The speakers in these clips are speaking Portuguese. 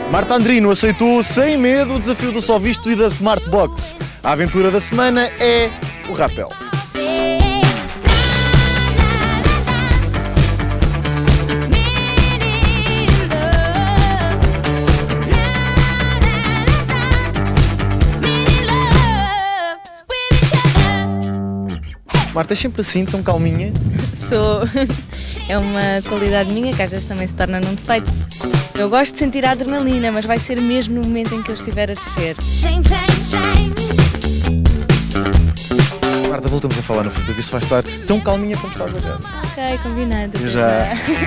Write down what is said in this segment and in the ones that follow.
Marta Andrino aceitou sem medo o desafio do Só Visto e da Smartbox. A aventura da semana é o rapel. Marta, é sempre assim, tão calminha? Sou. É uma qualidade minha que às vezes também se torna num defeito. Eu gosto de sentir a adrenalina, mas vai ser mesmo no momento em que eu estiver a descer. Marta, voltamos a falar no fim para ver se vai estar tão calminha como estás agora. Ok, combinado. Já.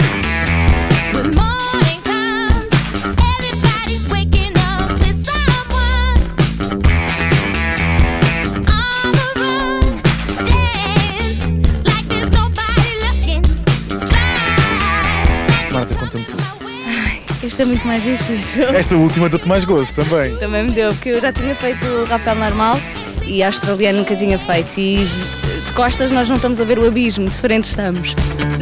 Marta, conta-me tudo. Este é muito mais difícil. Esta última deu-te mais gozo também. Também me deu, porque eu já tinha feito o rapel normal e a australiana nunca tinha feito. E de costas nós não estamos a ver o abismo, de frente estamos.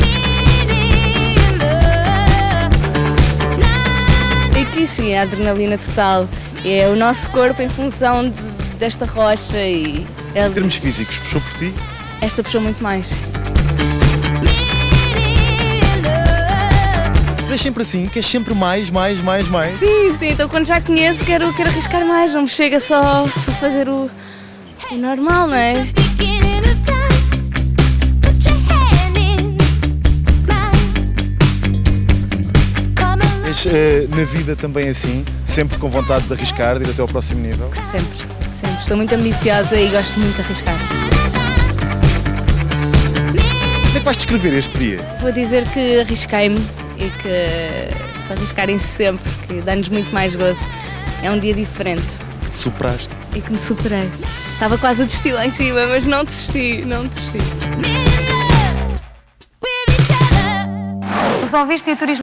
E aqui sim, a adrenalina total. É o nosso corpo em função desta rocha e... Em termos físicos, puxou por ti? Esta puxou muito mais. É sempre assim, queres sempre mais. Sim, então quando já conheço quero arriscar mais, não me chega só fazer o normal, não é? És na vida também assim, sempre com vontade de arriscar, de ir até ao próximo nível? Sempre. Sou muito ambiciosa e gosto muito de arriscar. Como é que vais descrever este dia? Vou dizer que arrisquei-me e que para arriscarem-se sempre, que dá-nos muito mais gozo. É um dia diferente. Que te superaste? E que me superei. Estava quase a desistir lá em cima, mas não desisti. O Só Visto e o turismo